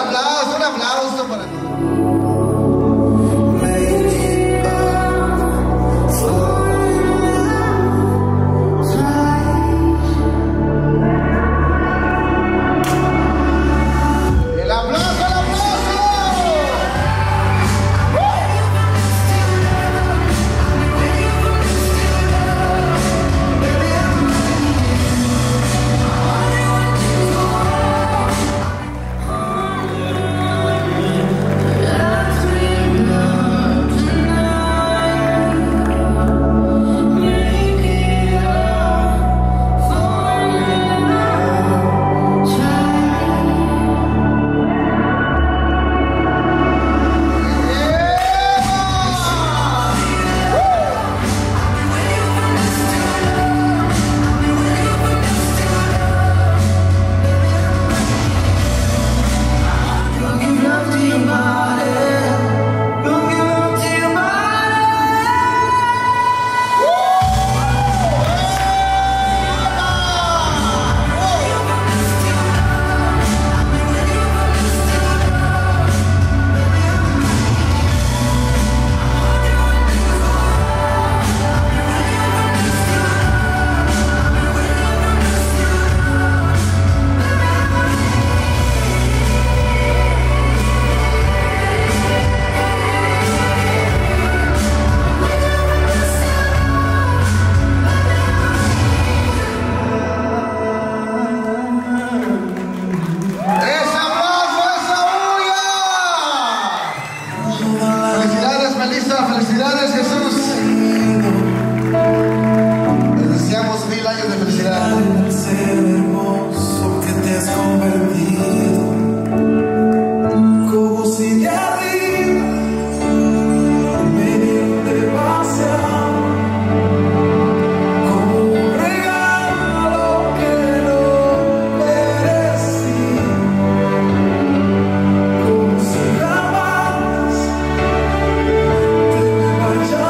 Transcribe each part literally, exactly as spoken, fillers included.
aplauso, un aplauso para ti. Felicidades, Jesús. Les deseamos mil años de felicidad. El ser hermoso que te has convertido, como si de arriba me te pasara, como un regalo que no merecí, como si jamás te me vayas.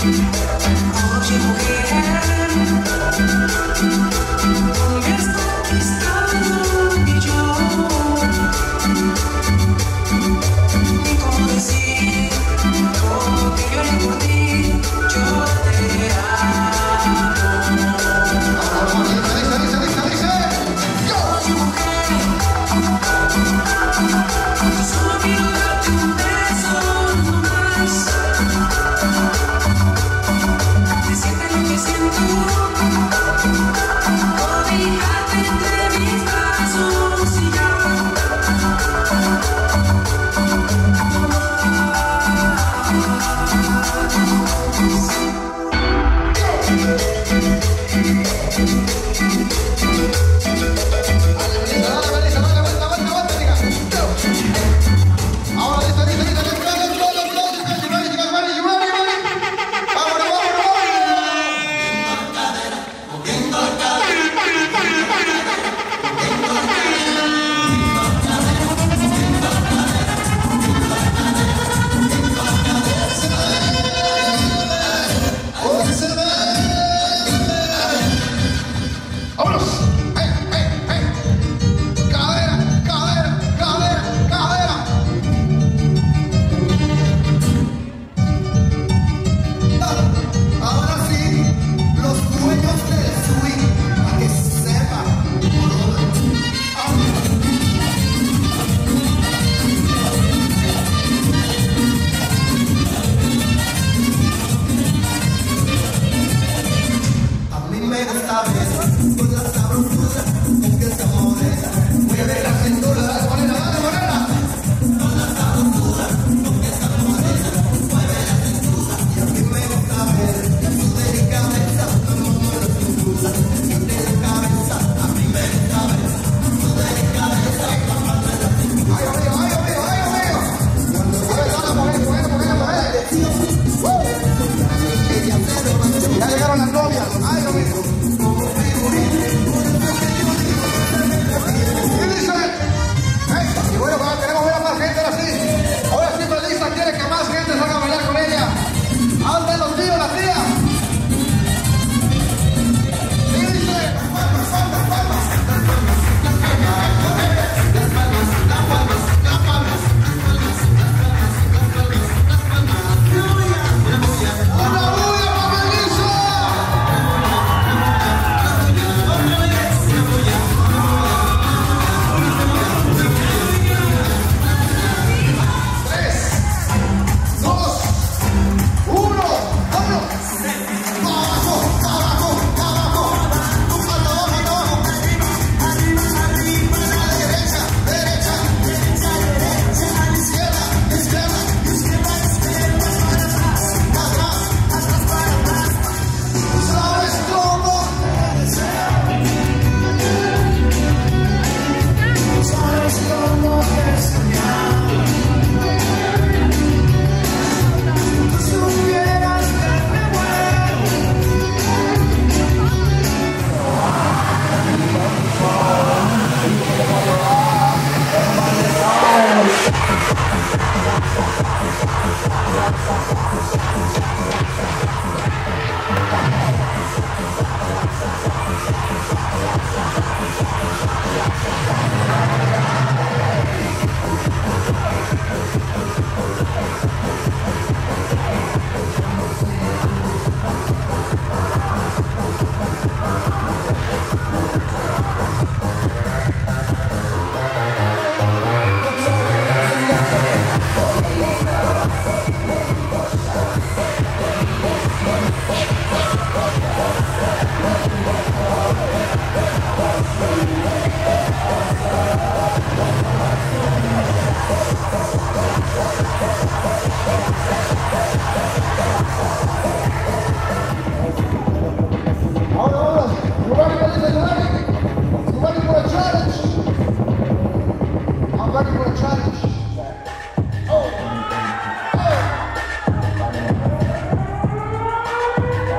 All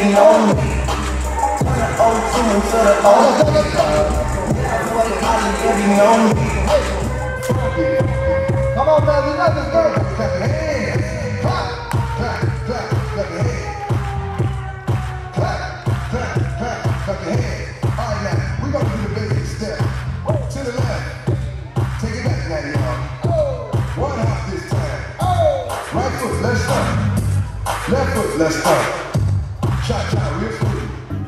getting on me. Turn the O two into the O. Everybody getting on me. Come on, man, you got this girl. Clap your hands. Clap, clap, clap, clap your hands. Clap, clap, clap, clap your hands. All right, now, we're gonna do the basic step. To the left. Take it back now, y'all. One hop this time. Right foot, let's start. Left foot, let's start. Cha cha, real free.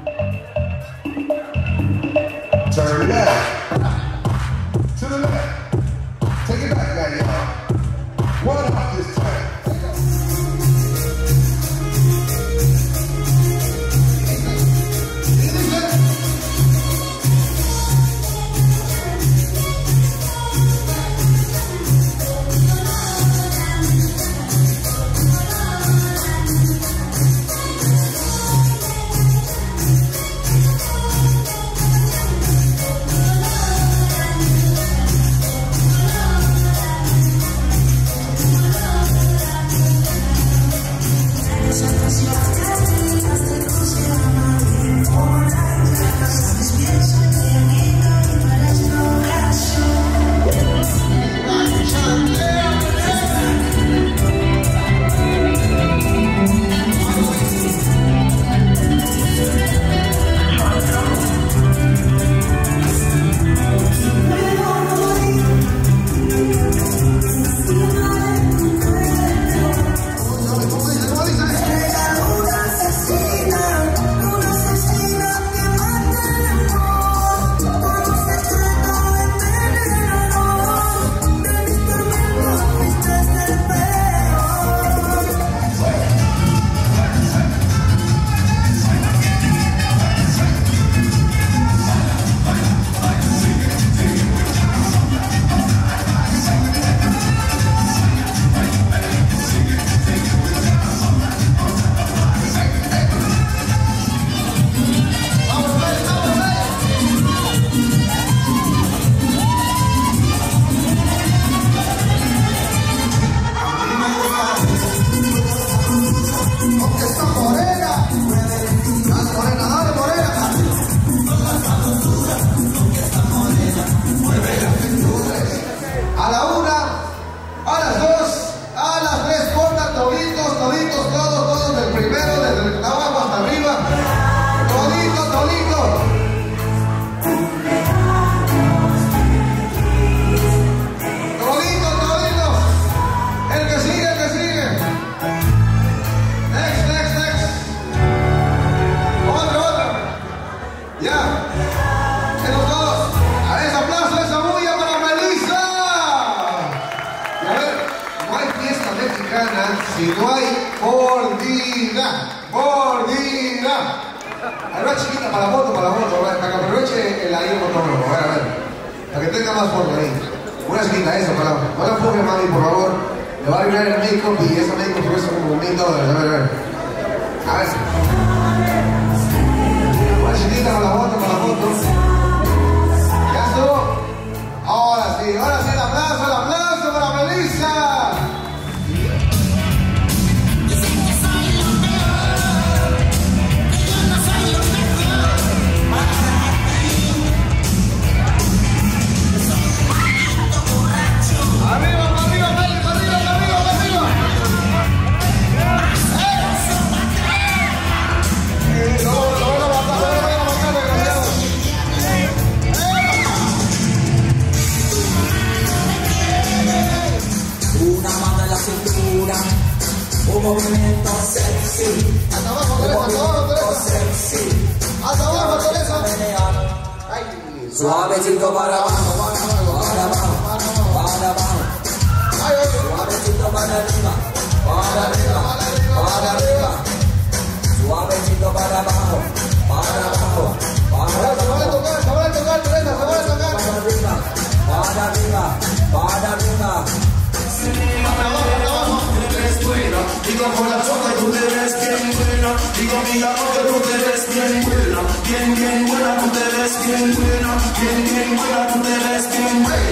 Turn it out. To the left. Take it back now, y'all. One hop this time. Si no hay mordida, mordida. Hay una chiquita para la moto, para la moto, para que aproveche el ahí el motor, a ver, a ver, para que tenga más foto ahí. Una chiquita, eso, para la, no la ponga, mami, por favor. Le va a arreglar el make-up y ese make-up cuesta como mil dólares, a ver, a ver. A ver. Una chiquita para la moto, para la moto. Ya estuvo. Ahora sí, ahora sí, el aplauso, el aplauso para Melissa. Un movimiento sexy, hasta abajo, Teresa, hasta abajo, Teresa, sexy, hasta abajo, Teresa. Suavecito para abajo, para abajo, para abajo, suavecito para arriba, para arriba, para arriba, suavecito para abajo, para abajo, para Se vale tocar, se vale tocar, Teresa, se vale tocar. para arriba, para arriba, para arriba. Hasta abajo, hasta abajo. Digo por la boca tú te ves bien buena. Digo mi amor que tú te ves bien buena. Bien, bien buena, tú te ves bien buena. Bien, bien buena, tú te ves bien buena.